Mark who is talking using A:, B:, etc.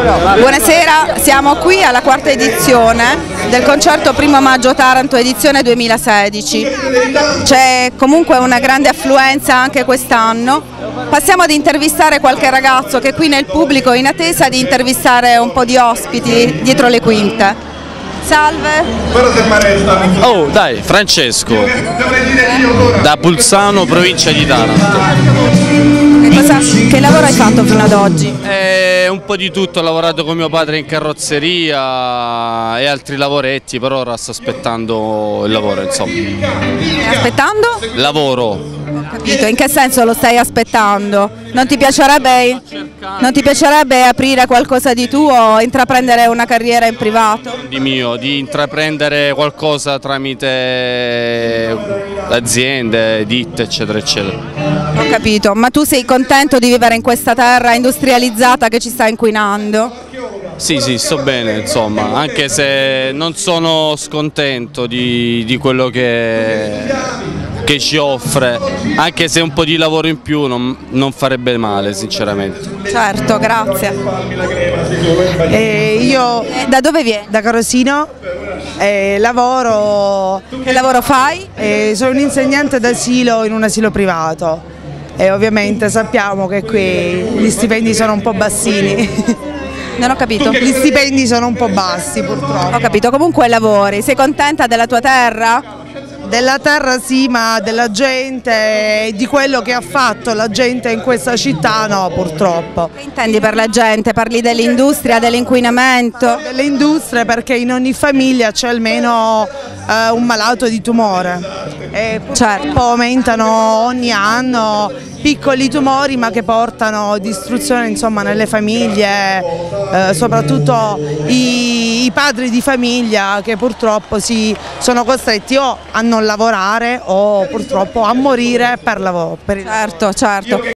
A: Buonasera, siamo qui alla quarta edizione del concerto Primo Maggio Taranto edizione 2016. C'è comunque una grande affluenza anche quest'anno. Passiamo ad intervistare qualche ragazzo che è qui nel pubblico in attesa di intervistare un po' di ospiti dietro le quinte. Salve.
B: Oh dai, Francesco, da Pulsano, provincia di Taranto.
A: Che lavoro hai fatto fino ad oggi?
B: Un po' di tutto, ho lavorato con mio padre in carrozzeria e altri lavoretti, per ora sto aspettando il lavoro, insomma.
A: Aspettando?
B: Lavoro.
A: Capito, in che senso lo stai aspettando? Non ti piacerebbe aprire qualcosa di tuo, intraprendere una carriera in privato?
B: Di intraprendere qualcosa tramite aziende, ditte, eccetera, eccetera.
A: Ho capito, ma tu sei contento di vivere in questa terra industrializzata che ci sta inquinando?
B: Sì, sto bene, insomma, anche se non sono scontento di quello che ci offre, anche se un po' di lavoro in più non farebbe male, sinceramente.
A: Certo, grazie.
C: Io
A: da dove vieni?
C: Da Carosino, lavoro.
A: Che lavoro fai?
C: Sono un insegnante d'asilo in un asilo privato e ovviamente sappiamo che qui gli stipendi sono un po' bassini.
A: Non ho capito.
C: Gli stipendi sono un po' bassi purtroppo.
A: Ho capito, comunque lavori, sei contenta della tua terra?
C: Della terra sì, ma della gente e di quello che ha fatto la gente in questa città no, purtroppo.
A: Che intendi per la gente? Parli dell'industria, dell'inquinamento?
C: Delle industrie, perché in ogni famiglia c'è almeno un malato di tumore e purtroppo aumentano ogni anno piccoli tumori ma che portano distruzione, insomma, nelle famiglie, soprattutto i padri di famiglia che purtroppo sono costretti o a non lavorare o purtroppo a morire per lavoro.
A: Certo.